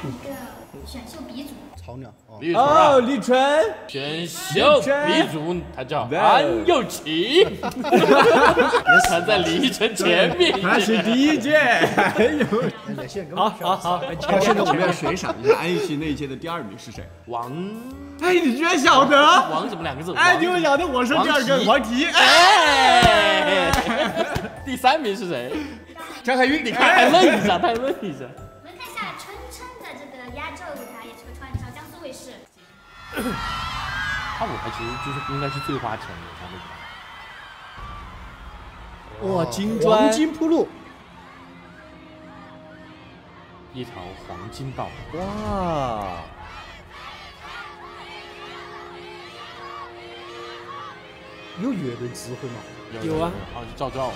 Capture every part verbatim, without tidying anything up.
一个选秀鼻祖。 草鸟哦，李晨。 选秀鼻祖，他叫安又琪，他在李晨前面。 他是第一届。 好好好， 那现在我们要悬赏一下安又琪那一届的第二名是谁？ 王。 哎，你居然晓得？ 王怎么两个字？ 哎，你们晓得我说第二个黄题。 哎，第三名是谁？ 张海云。 你看，还问一下，他还问一下。 我们看一下春琛的这个压轴舞台，也是个串烧江苏卫视。 他舞台其实就是应该是最花钱的，他那个。哇，金砖，黄金铺路， 一条黄金道。 哇！ 有乐队指挥吗？ 有啊， 哦，是赵照。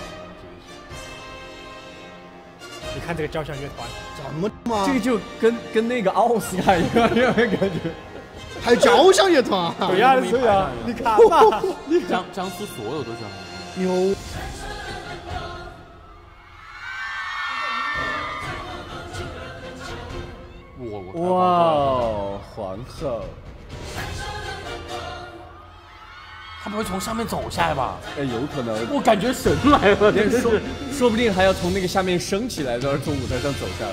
你看这个交响乐团， 怎么嘛？ 这个就跟跟那个奥斯卡一样，一样的感觉。 还有交响乐团？ 对呀，对呀，你看嘛， 江江苏所有都是牛。 我我哇，皇后。 他不会从上面走下来吧？ 哎，有可能。 我感觉神来了， 说说不定还要从那个下面升起来，然后从舞台上走下来。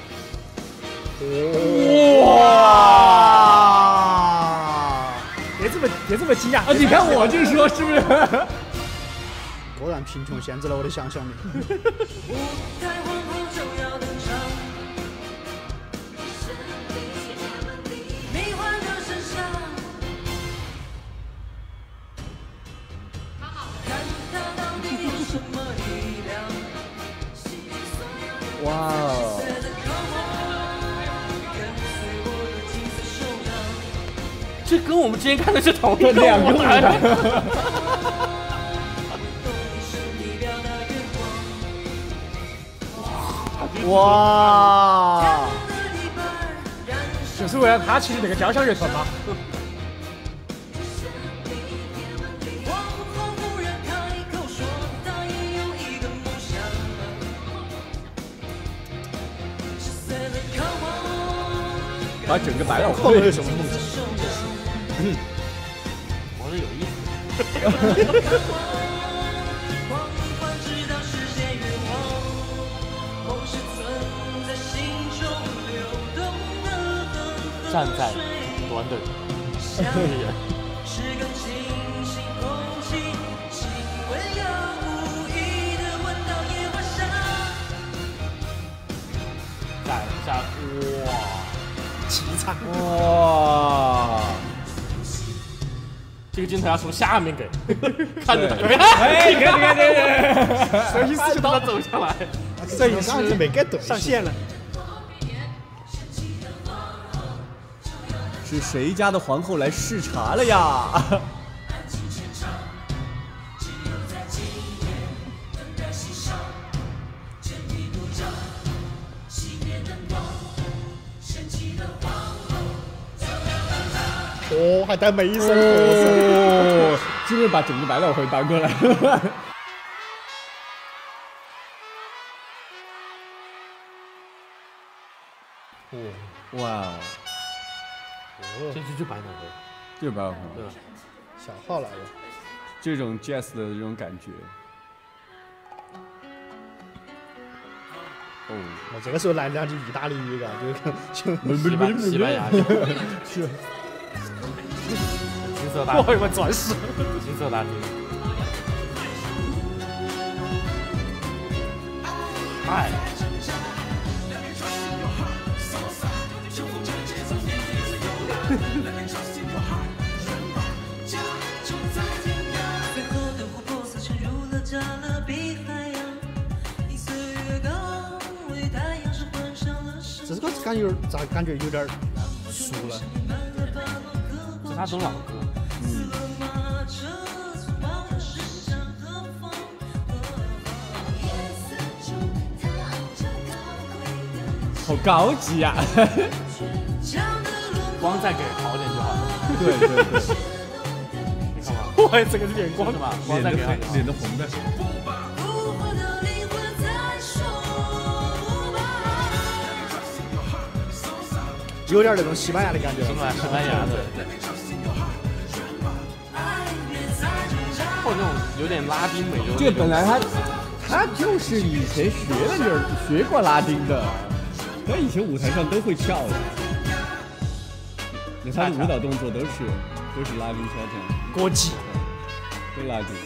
哇！别这么别这么惊讶啊！你看我就说是不是？ 果然贫穷限制了我的想象力。 哇哦！ 这跟我们之前看的是同一个两个舞台。哇！ 就是为了他其实那个交响乐团嘛。 把整个百老汇有什么梦想？ 嗯，活得有意思。站在顶端的人。在下，哇！ 凄惨哇！ 这个镜头要从下面给看着他， 哎，看看看看，摄影师就他走下来， 摄影师没给对上线了。 是谁家的皇后来视察了呀？ 哦，还带美声， 哦，是不是把整个百老汇搬过来？哇！ 这就就百老汇， 就是百老汇， 对吧？ 小号来了， 这种 jazz 的这种感觉。哦， 我这个时候来两句意大利语，嘎，就就西班西班牙语， 是金色大， 我以为钻石， 金色大厅，哎。 这个感觉咋感觉有点熟了？ 这他都老歌， 嗯。好高级呀、啊！ 光再给好点就好了。 对对对， 你看嘛， 哇，这个是眼光是吧？光再给好， 脸都红的。 有点那种西班牙的感觉。 西班西班牙的，或者那种有点拉丁美洲。 这个本来他他就是以前学的那儿学过拉丁的，他以前舞台上都会跳的。那他的舞蹈动作都是都是拉丁跳跳， 国际都拉丁。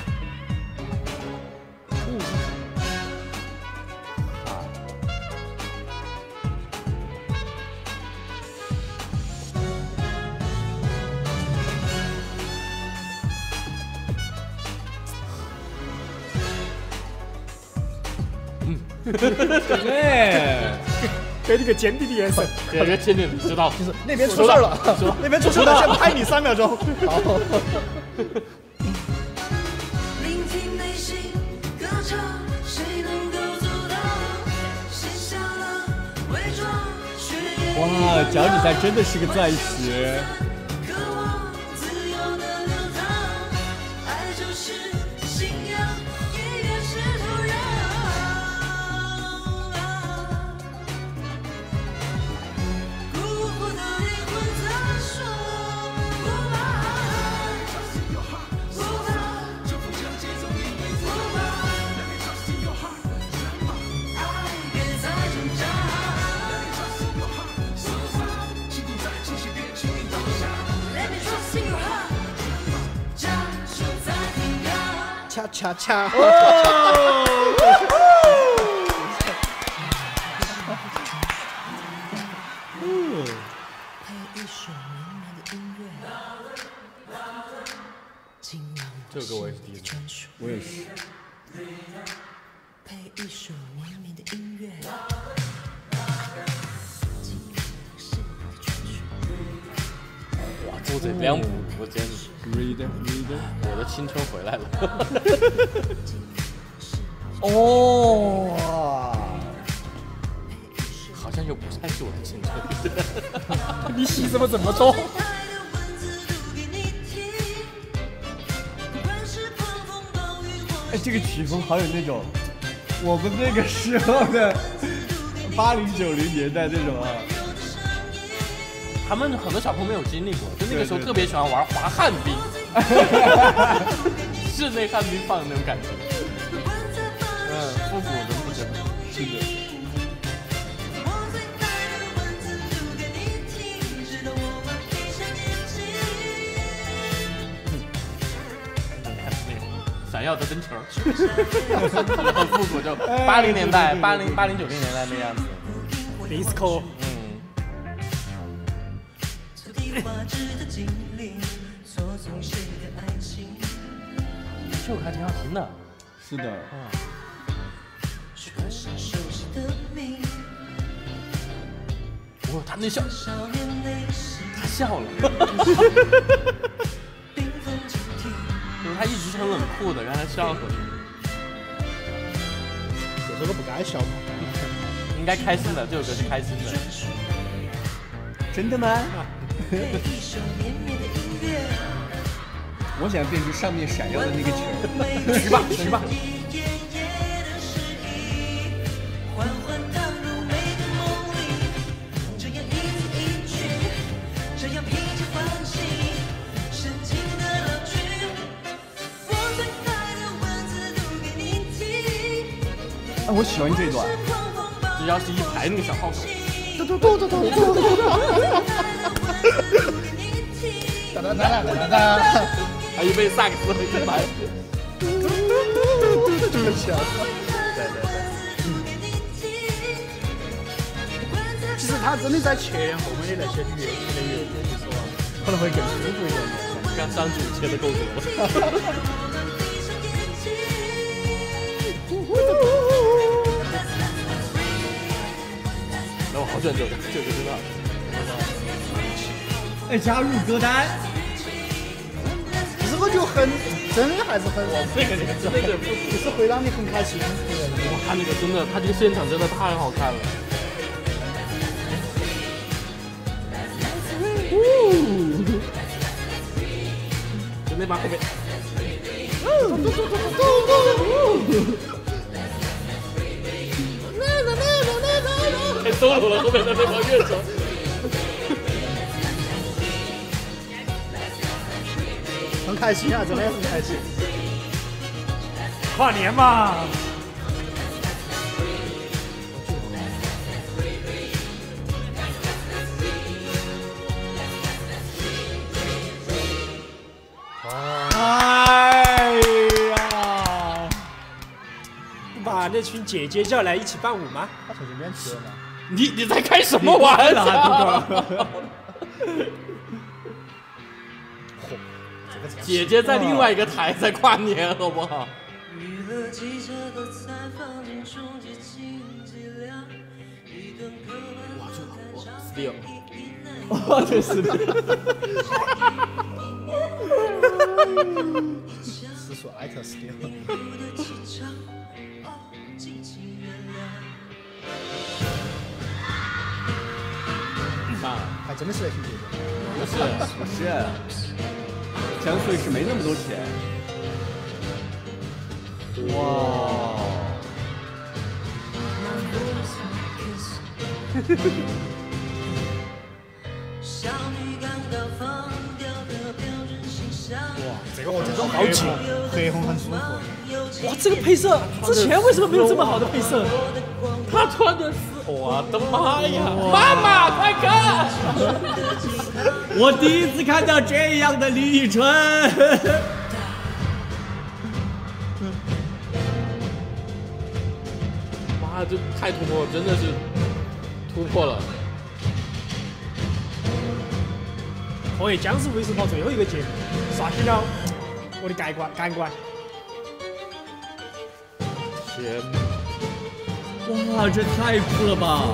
对， 给你个坚定的眼神， 给个坚定的知道， 就是那边出事了，那边出事了，先拍你三秒钟。好。 哇，脚底下真的是个钻石。 恰恰恰！ 这个我也是第一次， 我也是。 哇，住这两步，我简直。 Reader, reader， 我的青春回来了。 哦， 好像又不太是我的青春。 你戏怎么这么多？ 哎，这个曲风好有那种我们那个时候的八零九零年代那种啊。 他们很多小朋友没有经历过，就那个时候特别喜欢玩滑旱冰，室内旱冰放的那种感觉。嗯，复古的不真，是的。闪耀的灯球，然后复古就八零年代、八零八零九零年代那样子。 disco。 这首歌还挺好听的。 是的。 嗯。哇，他那笑，他笑了。就是他一直是很冷酷的，让他笑了。 这首歌不该笑吗？ 应该开心的，这首歌是开心的。 真的吗？我想变成上面闪耀的那个球。 去吧，去吧。 啊，我喜欢这段。 只要是一排那个小号手。 嘟嘟嘟嘟嘟嘟嘟嘟。哒哒哒哒哒哒。 还有被萨克斯一排。嘟嘟嘟嘟嘟嘟。对对对。 其实他真的在前后面的那些乐器的乐队的时候啊，可能会更舒服一点。 刚张主切的够多了。我好喜欢这个，这个真的。 哎，加入歌单。 其实我就很，真的还是很， 那个那个真的就是会让你很开心。 哇，他那个真的，他这个现场真的太好看了。就那帮后面。太 solo 了，后面的那帮乐手。 开心啊，真的很开心。 跨年嘛。哎呀，不把那群姐姐叫来一起伴舞吗？ 他从这边去了吗？ 你你在开什么玩笑？姐姐在另外一个台在跨年，好不好？哇，这我 still， 哇，这是是说艾特 still。 啊， 还真的是在听姐姐。 不是不是？江苏卫视没那么多钱。哇！ 哇，这个我这种高级， 黑红很舒服。 哇，这个配色之前为什么没有这么好的配色？ 他穿的是，我的妈呀！妈妈，快看！ 我第一次看到这样的李宇春。 妈，这太突破，真的是突破了。 可以，江苏卫视跑最后一个节目，刷新了我的感官感官。 天！ 哇，这太酷了吧！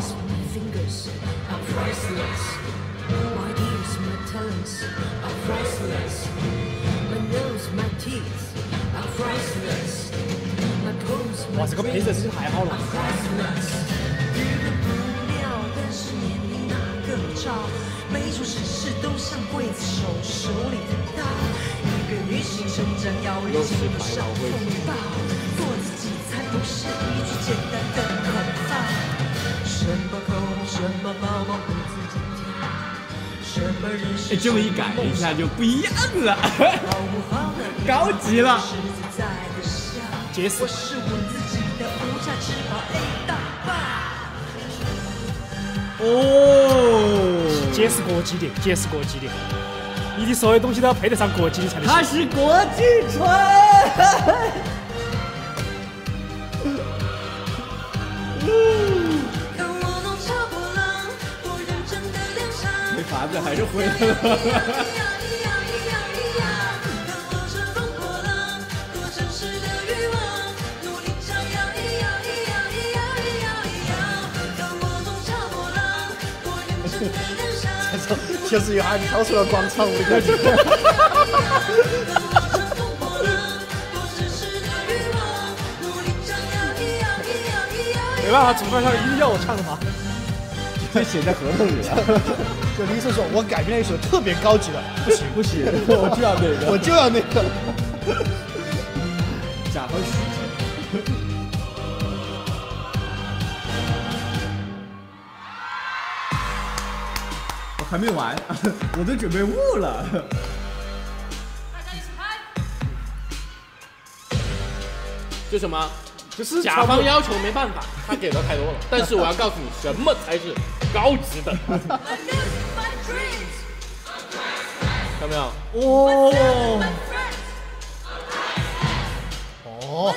哇，这个配色真是太好了！ 每一处事事都像刽子手手里的刀，一个女性成长要历经不少风暴，做自己才不是一句简单的口号。什么口红，什么包包，胡子今天，什么人生， 哎，这么一改一下就不一样了，高级了。 结束。 我是我自己的无价之宝 A 大霸。 哦，姐是国际的，姐是国际的，你的所有东西都要配得上国际的才能行。 它是国际春。没法子，还是回来了。 确实一下就跳出了广场舞的感觉。 没办法，主办方一定要我唱的话， 这写在合同里了。 就李叔说，我改编了一首特别高级的，不行不行，我就要那个， 我就要那个。 甲方许可。还没完，我都准备悟了。 大家一起嗨！ 就什么？ 就是甲方要求没办法，他给的太多了。但是我要告诉你，什么才是高级的？看到没有？ 哦哦。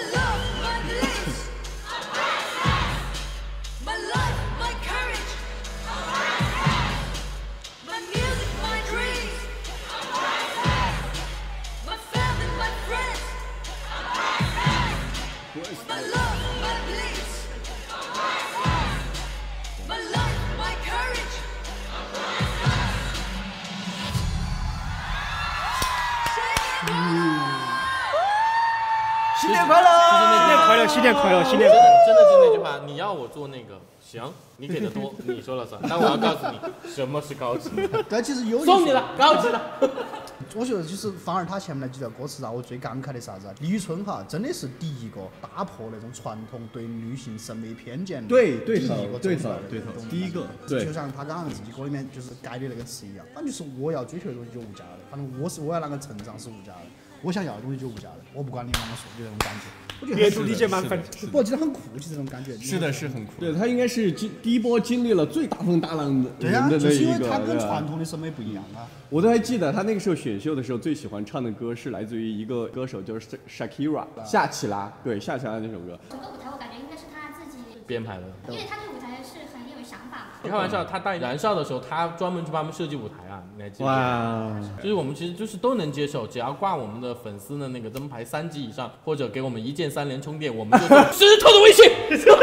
新年快乐！ 新年快乐！新年快乐！新年快乐！ 真的是那句话，你要我做那个，行，你给的多，你说了算。但我要告诉你，什么是高级。 但其实有送你了，高级了。 我觉得就是反而他前面那几条歌词让我最感慨的啥子啊？李宇春哈真的是第一个打破那种传统对女性审美偏见的对对头第一个对头走出来的对头那种第一个感觉对就像他刚刚自己歌里面就是改的那个词一样，反正就是我要追求的东西就无价的，反正我是我要那个成长是无价的，我想要的东西就无价的，我不管你啷个说，就那种感觉。我觉得阅读理解满分。 不，我觉得很酷，就是这种感觉。 是的，是很酷。对他应该是经第一波经历了最大风大浪的对呀、 人的就是因为那一个。 他跟对吧传统的审美不一样啊。 我都还记得他那个时候选秀的时候，最喜欢唱的歌是来自于一个歌手，就是 Shakira 夏奇拉，对夏奇拉那首歌。 整个舞台我感觉应该是他自己编排的。 因为他对舞台是很有想法嘛。 开玩笑，他带燃烧的时候，他专门去帮他们设计舞台啊，你还记得？ 哇！ 就是我们其实就是都能接受，只要挂我们的粉丝的那个灯牌三级以上，或者给我们一键三连充电，我们就石头的微信。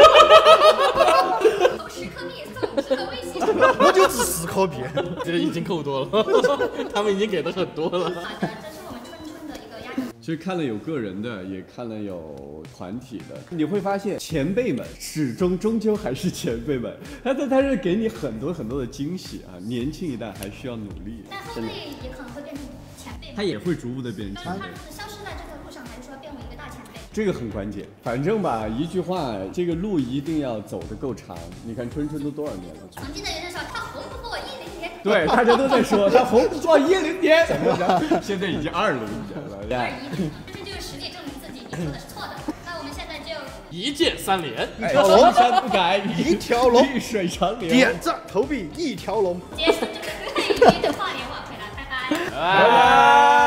投十颗币送十个微信。 我就只十颗币， 这已经够多了，他们已经给的很多了。 好的，这是我们春春的一个压轴。 其实看了有个人的，也看了有团体的，你会发现前辈们始终终究还是前辈们，他他他是给你很多很多的惊喜啊！年轻一代还需要努力， 但后真的辈，也可能会变成前辈嘛。 他也会逐步的变强。 但是他是消失在这条路上，还是说变为一个大前辈？ 这个很关键，反正吧，一句话，这个路一定要走得够长。你看春春都多少年了？ 曾经的人说他红不过一零年， 对，大家都在说他红不过一零年，现在已经二零年了。 二一年，这就是实力证明自己，你说的是错的。那我们现在就一键三连， 一条龙山不改， 一条龙绿水长流。 点赞投币一条龙。 结束这个可以的话联网回来，拜拜。 拜拜。